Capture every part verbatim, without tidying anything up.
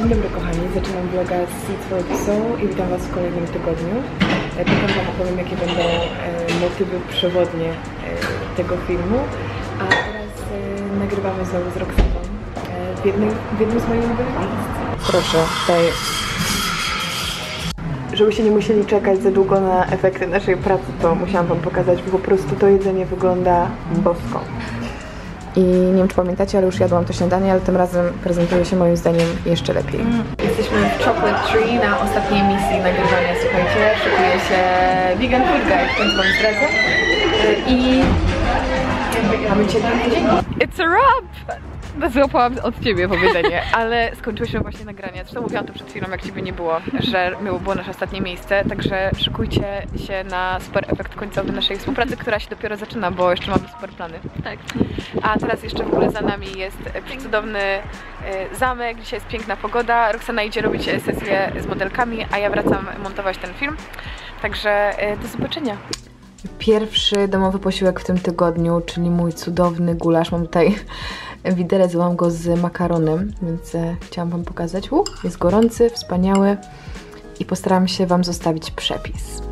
Dzień dobry kochani, zaczynam vloga z Seeds for the Soul i witam was w kolejnym tygodniu. Potem wam opowiem, jakie będą motywy przewodnie tego filmu. A teraz nagrywamy znowu z Roxaną w jednym, w jednym z moich ulubionych miejsc. Proszę, tutaj, żebyście nie musieli czekać za długo na efekty naszej pracy, to musiałam wam pokazać, bo po prostu to jedzenie wygląda bosko. I nie wiem, czy pamiętacie, ale już jadłam to śniadanie, ale tym razem prezentuje się moim zdaniem jeszcze lepiej. Mm. Jesteśmy w Chocolate Tree na ostatniej misji nagrywania, słuchajcie, szykuje się Vegan Food Guide, w końcu wam zdradzę. I mamy dzisiaj ten dzień. It's a wrap! Złapałam od ciebie powiedzenie, ale skończyłyśmy właśnie nagranie. Zresztą mówiłam to przed chwilą, jak ciebie nie było, że było nasze ostatnie miejsce, także szykujcie się na super efekt końcowy naszej współpracy, która się dopiero zaczyna, bo jeszcze mamy super plany. Tak. A teraz jeszcze w ogóle za nami jest przecudowny zamek, dzisiaj jest piękna pogoda, Roxana idzie robić sesję z modelkami, a ja wracam montować ten film, także do zobaczenia. Pierwszy domowy posiłek w tym tygodniu, czyli mój cudowny gulasz. Mam tutaj widelec, złam go z makaronem, więc e, chciałam wam pokazać. U, jest gorący, wspaniały i postaram się wam zostawić przepis.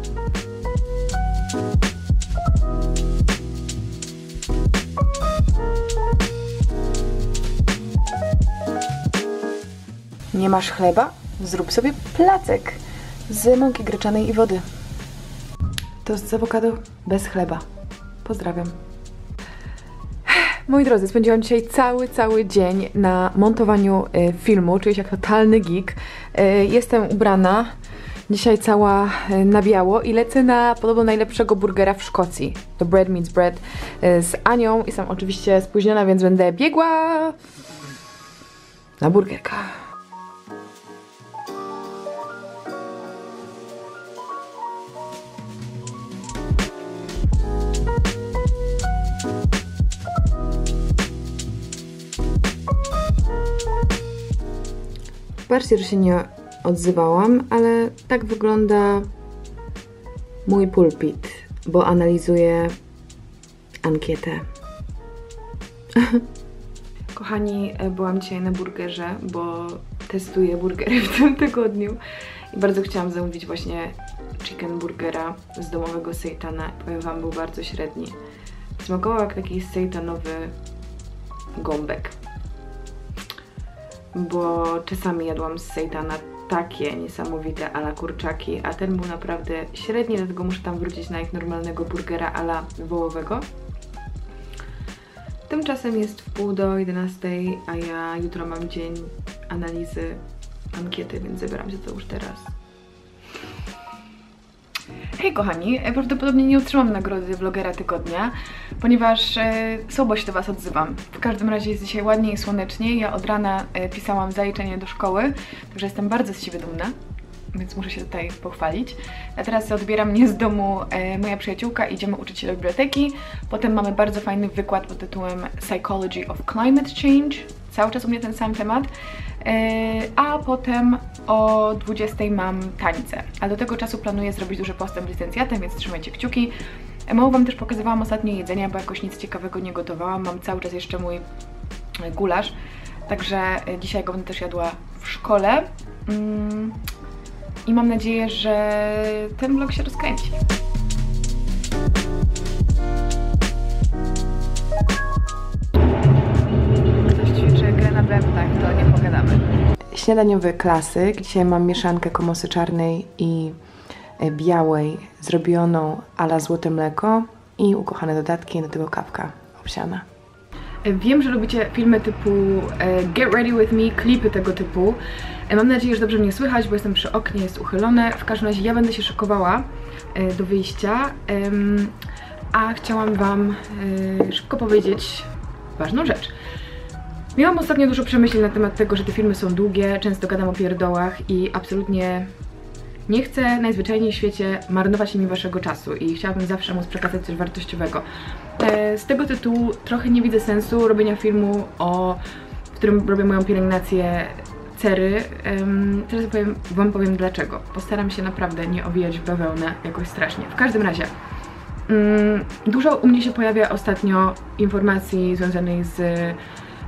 Nie masz chleba? Zrób sobie placek z mąki gryczanej i wody. Tost z awokado bez chleba. Pozdrawiam. Moi drodzy, spędziłam dzisiaj cały, cały dzień na montowaniu y, filmu, czuję się jak totalny geek. Y, jestem ubrana, dzisiaj cała y, na biało i lecę na podobno najlepszego burgera w Szkocji. To Bread Meets Bread y, z Anią. Jestem oczywiście spóźniona, więc będę biegła na burgerka. Patrzcie, że się nie odzywałam, ale tak wygląda mój pulpit, bo analizuję ankietę. Kochani, byłam dzisiaj na burgerze, bo testuję burgery w tym tygodniu i bardzo chciałam zamówić właśnie chicken burgera z domowego sejtana. Powiem wam, był bardzo średni. Smakował jak taki sejtanowy gąbek. Bo czasami jadłam z sejtana takie niesamowite ala kurczaki, a ten był naprawdę średni, dlatego muszę tam wrócić na jak normalnego burgera ala wołowego. Tymczasem jest w pół do jedenastej, a ja jutro mam dzień analizy ankiety, więc zabieram się to już teraz. Hej kochani, prawdopodobnie nie otrzymam nagrody vlogera tygodnia, ponieważ e, słabo się do was odzywam. W każdym razie jest dzisiaj ładnie i słonecznie. Ja od rana e, pisałam zaliczenie do szkoły, także jestem bardzo z siebie dumna, więc muszę się tutaj pochwalić. A teraz odbiera mnie z domu e, moja przyjaciółka, idziemy uczyć się do biblioteki. Potem mamy bardzo fajny wykład pod tytułem Psychology of Climate Change. Cały czas u mnie ten sam temat. A potem o dwudziestej mam tańce, a do tego czasu planuję zrobić duży postęp z licencjatem, więc trzymajcie kciuki. Mało wam też pokazywałam ostatnie jedzenia, bo jakoś nic ciekawego nie gotowałam. Mam cały czas jeszcze mój gulasz, także dzisiaj go będę też jadła w szkole i mam nadzieję, że ten vlog się rozkręci. To nie pogadamy. Śniadaniowy klasyk. Dzisiaj mam mieszankę komosy czarnej i białej zrobioną a la złote mleko i ukochane dodatki, do tego kawka owsiana. Wiem, że lubicie filmy typu Get Ready With Me, klipy tego typu. Mam nadzieję, że dobrze mnie słychać, bo jestem przy oknie, jest uchylone. W każdym razie ja będę się szykowała do wyjścia, a chciałam wam szybko powiedzieć ważną rzecz. Miałam ostatnio dużo przemyśleń na temat tego, że te filmy są długie, często gadam o pierdołach i absolutnie nie chcę najzwyczajniej w świecie marnować mi waszego czasu i chciałabym zawsze móc przekazać coś wartościowego. Z tego tytułu trochę nie widzę sensu robienia filmu, o, w którym robię moją pielęgnację cery. Teraz powiem, wam powiem dlaczego. Postaram się naprawdę nie owijać w bawełnę jakoś strasznie. W każdym razie dużo u mnie się pojawia ostatnio informacji związanych z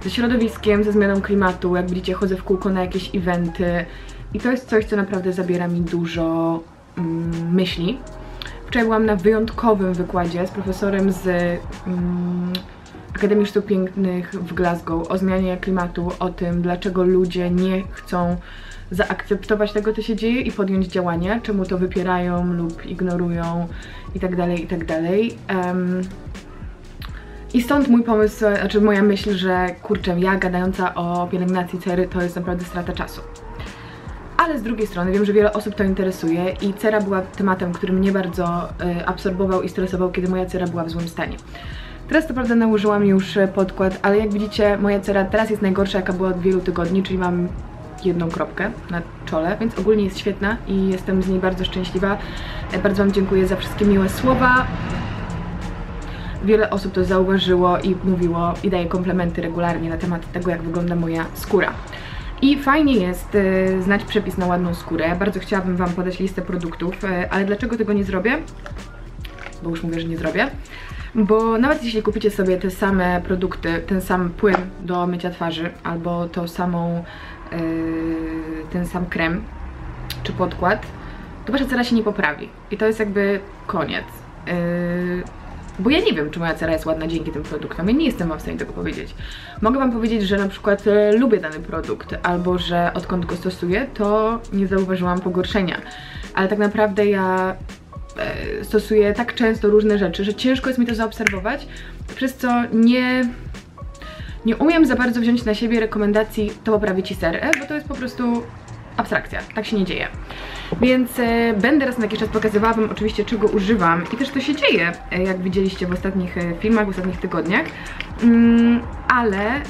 ze środowiskiem, ze zmianą klimatu. Jak widzicie, chodzę w kółko na jakieś eventy i to jest coś, co naprawdę zabiera mi dużo mm, myśli. Wczoraj byłam na wyjątkowym wykładzie z profesorem z mm, Akademii Sztuk Pięknych w Glasgow o zmianie klimatu, o tym, dlaczego ludzie nie chcą zaakceptować tego, co się dzieje i podjąć działania, czemu to wypierają lub ignorują itd., itd. Um, I stąd mój pomysł, znaczy moja myśl, że kurczę, ja gadająca o pielęgnacji cery to jest naprawdę strata czasu. Ale z drugiej strony wiem, że wiele osób to interesuje i cera była tematem, który mnie bardzo y, absorbował i stresował, kiedy moja cera była w złym stanie. Teraz to prawda nałożyłam już podkład, ale jak widzicie, moja cera teraz jest najgorsza, jaka była od wielu tygodni, czyli mam jedną kropkę na czole, więc ogólnie jest świetna i jestem z niej bardzo szczęśliwa. Bardzo Wam dziękuję za wszystkie miłe słowa. Wiele osób to zauważyło i mówiło i daje komplementy regularnie na temat tego, jak wygląda moja skóra. I fajnie jest y, znać przepis na ładną skórę. Bardzo chciałabym Wam podać listę produktów, y, ale dlaczego tego nie zrobię? Bo już mówię, że nie zrobię. Bo nawet jeśli kupicie sobie te same produkty, ten sam płyn do mycia twarzy, albo tą samą, yy, ten sam krem, czy podkład, to Wasza cera się nie poprawi. I to jest jakby koniec. Yy, bo ja nie wiem, czy moja cera jest ładna dzięki tym produktom. Ja nie jestem Wam w stanie tego powiedzieć. Mogę Wam powiedzieć, że na przykład e, lubię dany produkt, albo że odkąd go stosuję, to nie zauważyłam pogorszenia. Ale tak naprawdę ja stosuję tak często różne rzeczy, że ciężko jest mi to zaobserwować, przez co nie, nie umiem za bardzo wziąć na siebie rekomendacji to poprawi Ci cerę, bo to jest po prostu abstrakcja, tak się nie dzieje. Więc e, będę raz na jakiś czas pokazywała Wam oczywiście, czego używam i też to się dzieje, e, jak widzieliście w ostatnich e, filmach, w ostatnich tygodniach, mm, ale e,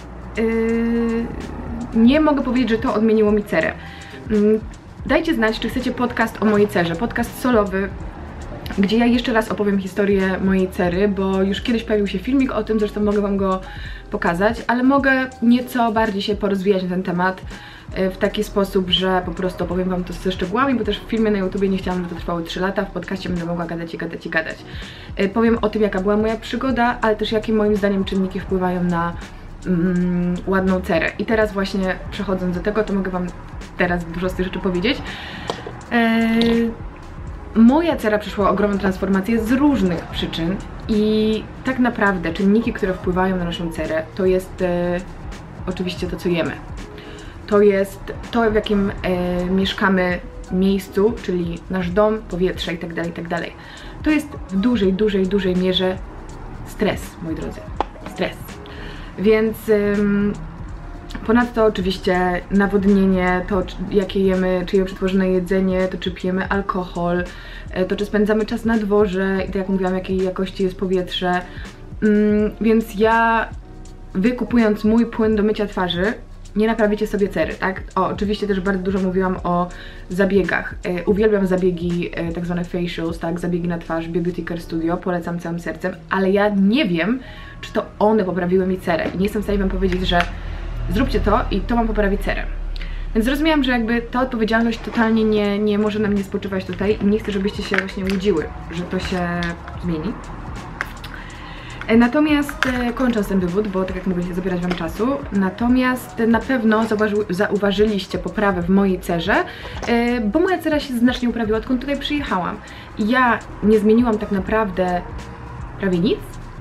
nie mogę powiedzieć, że to odmieniło mi cerę. Mm, dajcie znać, czy chcecie podcast o mojej cerze, podcast solowy, gdzie ja jeszcze raz opowiem historię mojej cery, bo już kiedyś pojawił się filmik o tym, zresztą mogę Wam go pokazać, ale mogę nieco bardziej się porozwijać na ten temat w taki sposób, że po prostu opowiem Wam to ze szczegółami, bo też w filmie na YouTubie nie chciałam, żeby to trwało trzy lata, w podcaście będę mogła gadać i gadać i gadać. Powiem o tym, jaka była moja przygoda, ale też jakie moim zdaniem czynniki wpływają na mm, ładną cerę. I teraz właśnie przechodząc do tego, to mogę Wam teraz dużo z tych rzeczy powiedzieć. Eee, Moja cera przeszła ogromną transformację z różnych przyczyn i tak naprawdę czynniki, które wpływają na naszą cerę, to jest e, oczywiście to, co jemy. To jest to, w jakim e, mieszkamy miejscu, czyli nasz dom, powietrze itd., itd. To jest w dużej, dużej, dużej mierze stres, moi drodzy. Stres. Więc ym, ponadto oczywiście nawodnienie, to jakie jemy, czy jemy przetworzone jedzenie, to czy pijemy alkohol, to czy spędzamy czas na dworze i tak jak mówiłam, jakiej jakości jest powietrze. Ym, więc ja, wy kupując mój płyn do mycia twarzy, nie naprawicie sobie cery, tak? O, oczywiście też bardzo dużo mówiłam o zabiegach. E, uwielbiam zabiegi e, tak zwane facials, tak? Zabiegi na twarz, Beauty Care Studio, polecam całym sercem, ale ja nie wiem, czy to one poprawiły mi cerę i nie jestem w stanie Wam powiedzieć, że zróbcie to i to Wam poprawi cerę. Więc zrozumiałam, że jakby ta odpowiedzialność totalnie nie, nie może na mnie spoczywać tutaj i nie chcę, żebyście się właśnie łudziły, że to się zmieni. Natomiast, kończąc ten wywód, bo tak jak mówię, nie zabierać Wam czasu, natomiast na pewno zauważy, zauważyliście poprawę w mojej cerze, bo moja cera się znacznie uprawiła, odkąd tutaj przyjechałam. Ja nie zmieniłam tak naprawdę prawie nic,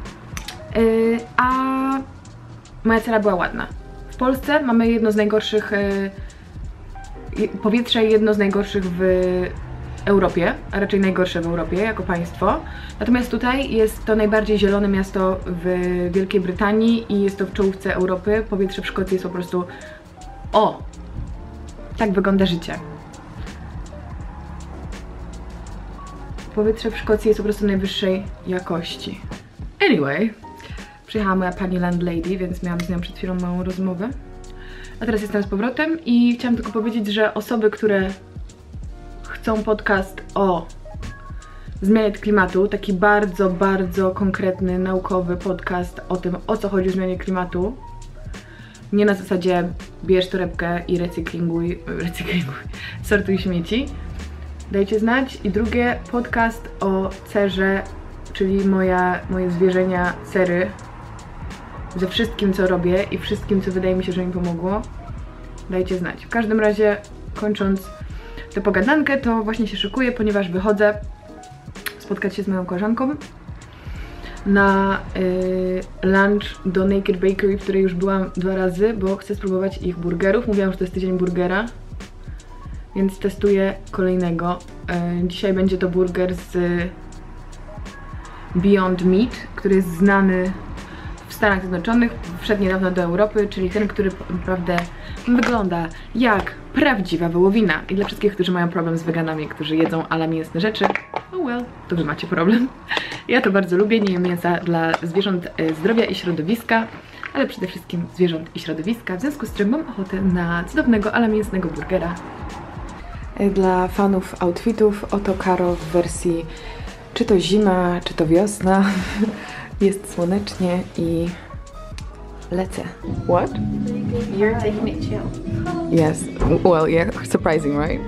a moja cera była ładna. W Polsce mamy jedno z najgorszych, powietrze jedno z najgorszych w Europie, a raczej najgorsze w Europie jako państwo. Natomiast tutaj jest to najbardziej zielone miasto w Wielkiej Brytanii i jest to w czołówce Europy. Powietrze w Szkocji jest po prostu... O! Tak wygląda życie. Powietrze w Szkocji jest po prostu najwyższej jakości. Anyway, przyjechała moja pani landlady, więc miałam z nią przed chwilą małą rozmowę. A teraz jestem z powrotem i chciałam tylko powiedzieć, że osoby, które chcą podcast o zmianie klimatu, taki bardzo, bardzo konkretny, naukowy podcast o tym, o co chodzi w zmianie klimatu, nie na zasadzie bierz torebkę i recyklinguj, recyklinguj, sortuj śmieci, dajcie znać. I drugie, podcast o cerze, czyli moja, moje zwierzenia cery, ze wszystkim, co robię i wszystkim, co wydaje mi się, że mi pomogło, dajcie znać. W każdym razie, kończąc tę pogadankę, to właśnie się szykuję, ponieważ wychodzę spotkać się z moją koleżanką na y, lunch do Naked Bakery, w której już byłam dwa razy, bo chcę spróbować ich burgerów. Mówiłam, że to jest tydzień burgera, więc testuję kolejnego. Y, dzisiaj będzie to burger z Beyond Meat, który jest znany w Stanach Zjednoczonych, wszedł niedawno do Europy, czyli ten, który naprawdę wygląda jak prawdziwa wołowina. I dla wszystkich, którzy mają problem z weganami, którzy jedzą ala mięsne rzeczy, oh well, to wy macie problem. Ja to bardzo lubię, nie jem mięsa dla zwierząt zdrowia i środowiska, ale przede wszystkim zwierząt i środowiska, w związku z czym mam ochotę na cudownego ala mięsnego burgera. Dla fanów outfitów oto Karo w wersji czy to zima, czy to wiosna. Jest słonecznie i lecę. What? You're taking it chill. Yes. Well, yeah, surprising, right?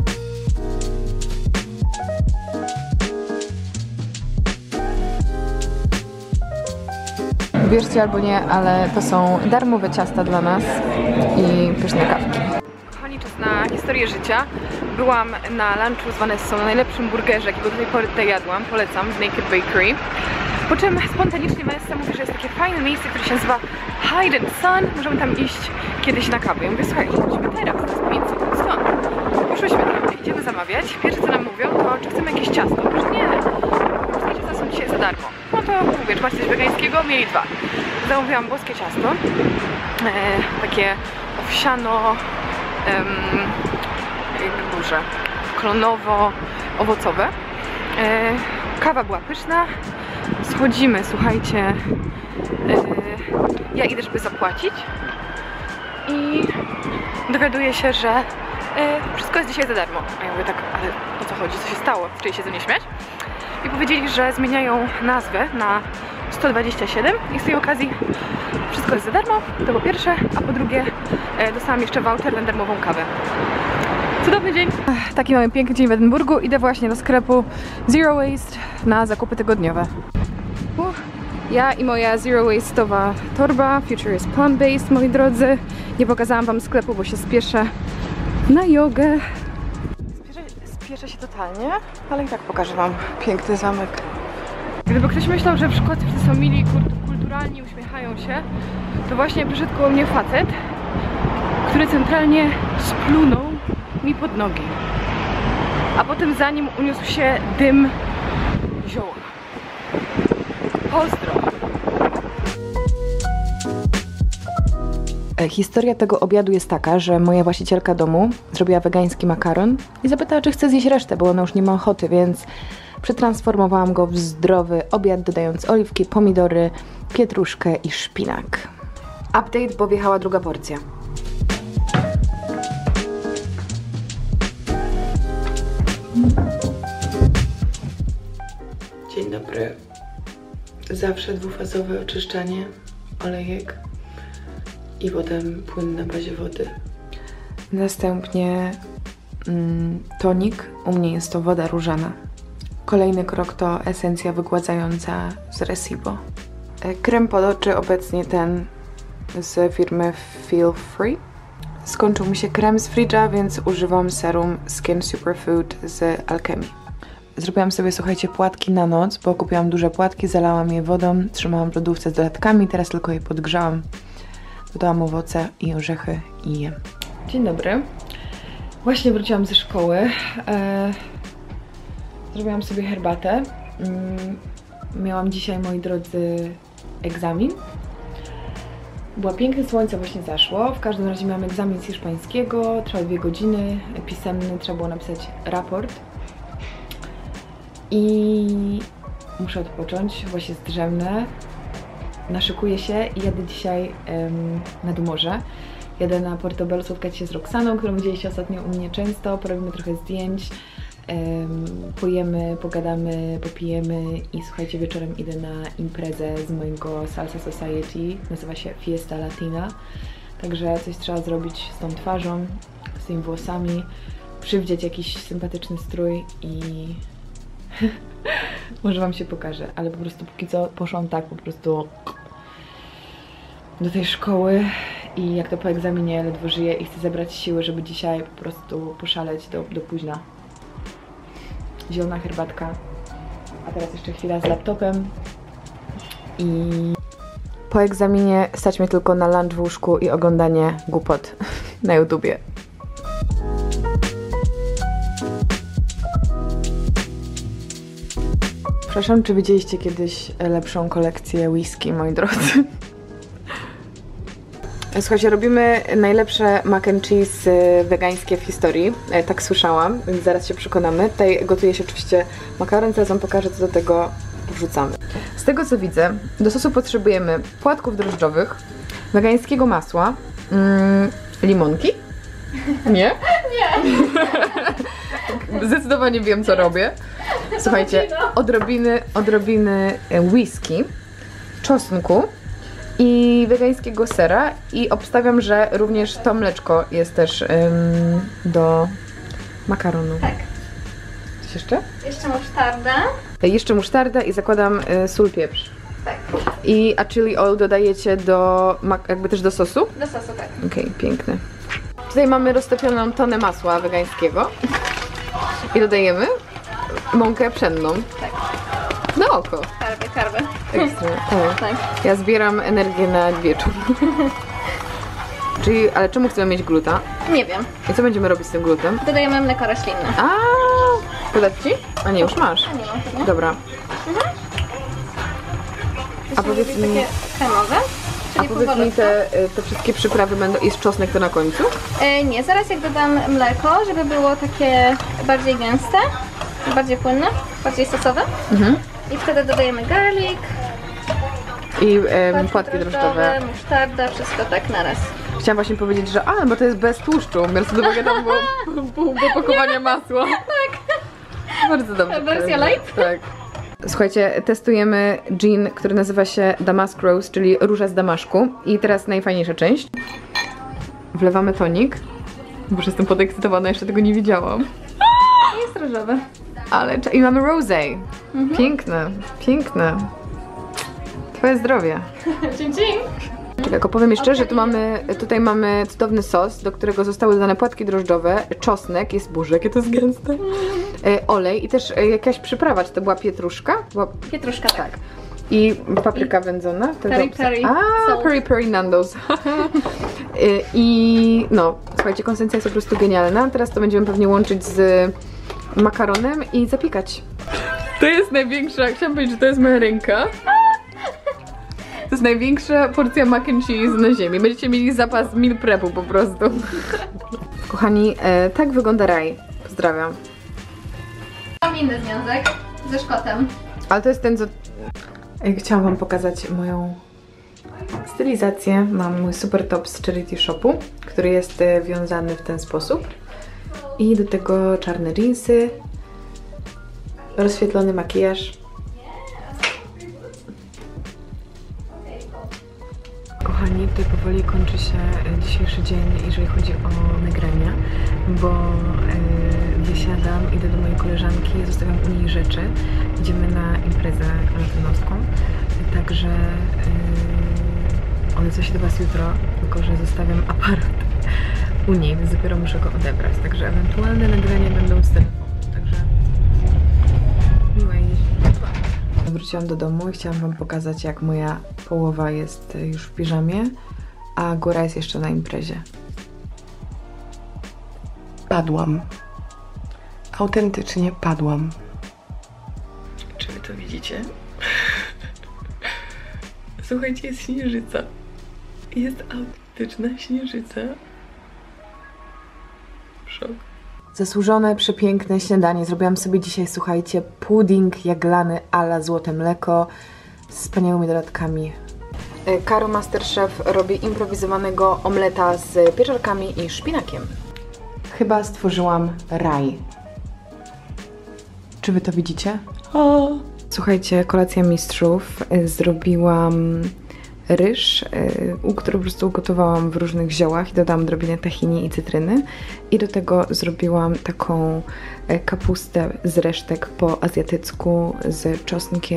Wierzcie albo nie, ale to są darmowe ciasta dla nas i pyszne kawki. Kochani, czas na historię życia. Byłam na lunchu z Vanessą, na najlepszym burgerze, jakiego do tej pory tutaj jadłam. Polecam, z Naked Bakery. Po czym spontanicznie Vanessa mówi, że jest takie fajne miejsce, które się nazywa Hide and Sun. Możemy tam iść kiedyś na kawę. Ja mówię, słuchaj, chodźmy teraz, to jest pięć sekund stąd. Poszłyśmy tam, idziemy zamawiać. Pierwsze co nam mówią, to czy chcemy jakieś ciasto. Mówię, nie, wszystkie ciasta są dzisiaj za darmo. No to mówię, czy macie coś wegańskiego? Mieli dwa. Zamówiłam boskie ciasto. E, takie owsiano, em, jak duże, klonowo-owocowe. E, kawa była pyszna. Schodzimy, słuchajcie, yy, ja idę, żeby zapłacić i dowiaduję się, że yy, wszystko jest dzisiaj za darmo. A ja mówię tak, ale o co chodzi, co się stało, zaczęli się ze mnie śmiać i powiedzieli, że zmieniają nazwę na sto dwadzieścia siedem i z tej okazji wszystko jest za darmo, to po pierwsze, a po drugie yy, dostałam jeszcze voucher na darmową kawę. Cudowny dzień! Taki mamy piękny dzień w Edynburgu, idę właśnie do sklepu Zero Waste na zakupy tygodniowe. Uff, ja i moja zero waste'owa torba, Future is plant-based, moi drodzy. Nie pokazałam wam sklepu, bo się spieszę na jogę. Spieszę, spieszę się totalnie, ale i tak pokażę wam piękny zamek. Gdyby ktoś myślał, że w Szkocji wszyscy są mili, kulturalni, uśmiechają się, to właśnie przyszedł koło mnie facet, który centralnie splunął mi pod nogi. A potem za nim uniósł się dym zioła. Pozdro! Historia tego obiadu jest taka, że moja właścicielka domu zrobiła wegański makaron i zapytała, czy chce zjeść resztę, bo ona już nie ma ochoty, więc przetransformowałam go w zdrowy obiad, dodając oliwki, pomidory, pietruszkę i szpinak. Update, bo wjechała druga porcja. Dzień dobry. Zawsze dwufazowe oczyszczanie, olejek i potem płyn na bazie wody. Następnie mm, tonik, u mnie jest to woda różana. Kolejny krok to esencja wygładzająca z Recibo. Krem pod oczy, obecnie ten z firmy Feel Free. Skończył mi się krem z fridża, więc używam serum Skin Superfood z Alchemii. Zrobiłam sobie, słuchajcie, płatki na noc, bo kupiłam duże płatki, zalałam je wodą, trzymałam w lodówce z dodatkami, teraz tylko je podgrzałam. Dodałam owoce i orzechy i jem. Dzień dobry. Właśnie wróciłam ze szkoły. Eee, zrobiłam sobie herbatę. Mm, miałam dzisiaj, moi drodzy, egzamin. Było piękne słońce, właśnie zaszło. W każdym razie miałam egzamin z hiszpańskiego, trwał dwie godziny, pisemny, trzeba było napisać raport. I muszę odpocząć, właśnie zdrzemnę, naszykuję się i jadę dzisiaj um, nad morze. Jadę na Portobello spotkać się z Roxaną, którą widzieliście ostatnio u mnie często, porobimy trochę zdjęć, um, pojemy, pogadamy, popijemy i słuchajcie, wieczorem idę na imprezę z mojego Salsa Society, nazywa się Fiesta Latina, także coś trzeba zrobić z tą twarzą, z tymi włosami, przywdzieć jakiś sympatyczny strój i może wam się pokaże, ale po prostu póki co poszłam tak po prostu do tej szkoły i jak to po egzaminie ledwo żyję i chcę zebrać siły, żeby dzisiaj po prostu poszaleć do, do późna. Zielona herbatka, a teraz jeszcze chwila z laptopem i po egzaminie stać mnie tylko na lunch w łóżku i oglądanie głupot na YouTubie. Przepraszam, czy widzieliście kiedyś lepszą kolekcję whisky, moi drodzy? Słuchajcie, robimy najlepsze mac and cheese wegańskie w historii, tak słyszałam, więc zaraz się przekonamy. Tutaj gotuje się oczywiście makaron, zaraz wam pokażę, co do tego wrzucamy. Z tego co widzę, do sosu potrzebujemy płatków drożdżowych, wegańskiego masła, mm, limonki? Nie? Nie. Zdecydowanie wiem, co robię. Słuchajcie, odrobiny, odrobiny whisky, czosnku i wegańskiego sera i obstawiam, że również to mleczko jest też ym, do makaronu. Tak. Coś jeszcze? Jeszcze musztarda. Jeszcze musztarda i zakładam y, sól, pieprz. Tak. I a chili oil dodajecie do, jakby też do sosu? Do sosu, tak. Okej, okay, piękne. Tutaj mamy roztopioną tonę masła wegańskiego i dodajemy mąkę pszenną. Tak. Na oko. Karby, karby. Ekstra. Tak. Tak. Ja zbieram energię na wieczór. Czyli, ale czemu chcemy mieć gluta? Nie wiem. I co będziemy robić z tym glutem? Dodajemy mleko roślinne. A, podać ci? A nie, już masz. A nie mam tego. Dobra. Mhm. A powiedz mi, takie kremowe, a czyli powiedz mi powolutku. te, te wszystkie przyprawy będą, jest czosnek to na końcu? E, nie, zaraz jak dodam mleko, żeby było takie bardziej gęste, bardziej płynne, bardziej sosowe. Mhm. I wtedy dodajemy garlic, I em, płatki drożdżowe. musztarda, wszystko tak naraz. Chciałam właśnie powiedzieć, że a, bo to jest bez tłuszczu, biorąc pod uwagę tam było pół opakowania masła. Tak. Bardzo dobrze. A wersja light? Tak. Słuchajcie, testujemy gin, który nazywa się Damask Rose, czyli róża z Damaszku. I teraz najfajniejsza część. Wlewamy tonik. Bo jestem podekscytowana, jeszcze tego nie widziałam. Jest różowy. Ale i mamy rosé. Mhm. Piękne, piękne. Twoje zdrowie. Dzień, dzień. Czekaj, tylko powiem jeszcze, że tu mamy, tutaj mamy cudowny sos, do którego zostały dodane płatki drożdżowe, czosnek, jest, boże, jakie to jest gęste, e, olej i też e, jakaś przyprawa, czy to była pietruszka? Była... Pietruszka, tak. I papryka wędzona. Peri peri. A, Salt. peri peri Nando's. I, I no, słuchajcie, konsystencja jest po prostu genialna. Teraz to będziemy pewnie łączyć z makaronem i zapiekać. To jest największa, chciałam powiedzieć, że to jest moja ręka. To jest największa porcja mac and cheese na ziemi. Będziecie mieli zapas meal prepu po prostu. Kochani, e, tak wygląda raj. Pozdrawiam. Mam inny związek ze Szkotem. Ale to jest ten, co... Chciałam wam pokazać moją stylizację. Mam mój super top z Charity Shopu, który jest e, wiązany w ten sposób. I do tego czarne jeansy, rozświetlony makijaż. Kochani, tutaj powoli kończy się dzisiejszy dzień, jeżeli chodzi o nagrania, bo yy, wysiadam, idę do mojej koleżanki, zostawiam u niej rzeczy, idziemy na imprezę latynowską, także yy, odezwę się do was jutro, tylko że zostawiam aparat u niej, więc dopiero muszę go odebrać, także ewentualne nagrania będą z telefonu, także miłej jeździ. Wróciłam do domu i chciałam wam pokazać, jak moja połowa jest już w piżamie, a góra jest jeszcze na imprezie. Padłam. Autentycznie padłam. Czy wy to widzicie? Słuchajcie, jest śnieżyca. Jest autentyczna śnieżyca. Szok. Zasłużone, przepiękne śniadanie. Zrobiłam sobie dzisiaj, słuchajcie, pudding jaglany a la złote mleko z wspaniałymi dodatkami. Karo Masterchef robi improwizowanego omleta z pieczarkami i szpinakiem. Chyba stworzyłam raj. Czy wy to widzicie? O! Słuchajcie, kolacja mistrzów. Zrobiłam ryż, yy, który po prostu ugotowałam w różnych ziołach i dodałam odrobinę tahini i cytryny. I do tego zrobiłam taką kapustę z resztek po azjatycku z czosnkiem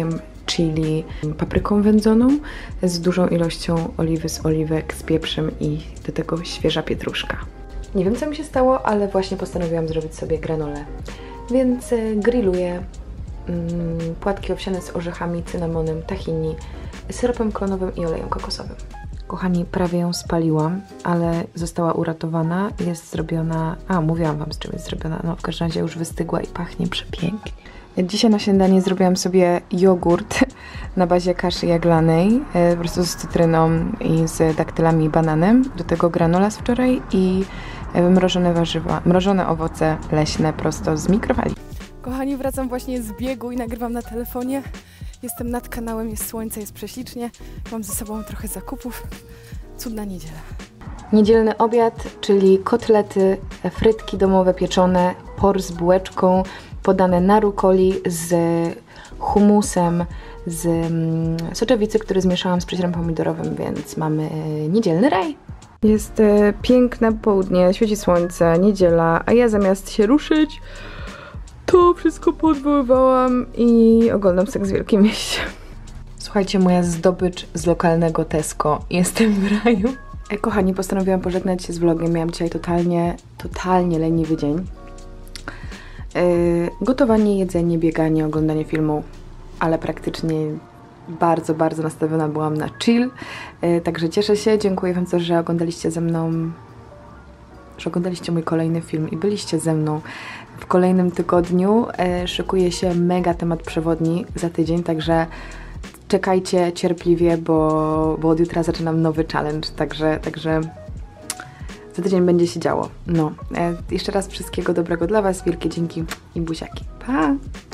chili, papryką wędzoną z dużą ilością oliwy z oliwek, z pieprzem i do tego świeża pietruszka. Nie wiem, co mi się stało, ale właśnie postanowiłam zrobić sobie granolę. Więc grilluję mm, płatki owsiane z orzechami, cynamonem, tahini, syropem klonowym i olejem kokosowym. Kochani, prawie ją spaliłam, ale została uratowana. Jest zrobiona... A, mówiłam Wam, z czym jest zrobiona. No, w każdym razie już wystygła i pachnie przepięknie. Dzisiaj na śniadanie zrobiłam sobie jogurt na bazie kaszy jaglanej, po prostu z cytryną i z daktylami i bananem. Do tego granola z wczoraj i mrożone warzywa, mrożone owoce leśne prosto z mikrofali. Kochani, wracam właśnie z biegu i nagrywam na telefonie. Jestem nad kanałem, jest słońce, jest prześlicznie. Mam ze sobą trochę zakupów. Cudna niedziela. Niedzielny obiad, czyli kotlety, frytki domowe pieczone, por z bułeczką, podane na rukoli z humusem, z mm, soczewicy, który zmieszałam z przecierem pomidorowym, więc mamy niedzielny raj. Jest e, piękne południe, świeci słońce, niedziela, a ja zamiast się ruszyć, to wszystko podwoływałam i oglądam Seks w Wielkim Mieście. Słuchajcie, moja zdobycz z lokalnego Tesco. Jestem w raju. E, kochani, postanowiłam pożegnać się z vlogiem. Miałam dzisiaj totalnie, totalnie leniwy dzień. E, gotowanie, jedzenie, bieganie, oglądanie filmu, ale praktycznie bardzo, bardzo nastawiona byłam na chill. E, także cieszę się. Dziękuję Wam za to, że oglądaliście ze mną, że oglądaliście mój kolejny film i byliście ze mną w kolejnym tygodniu. E, szykuje się mega temat przewodni za tydzień, także czekajcie cierpliwie, bo, bo od jutra zaczynam nowy challenge, także, także za tydzień będzie się działo. No, e, jeszcze raz wszystkiego dobrego dla Was, wielkie dzięki i buziaki. Pa!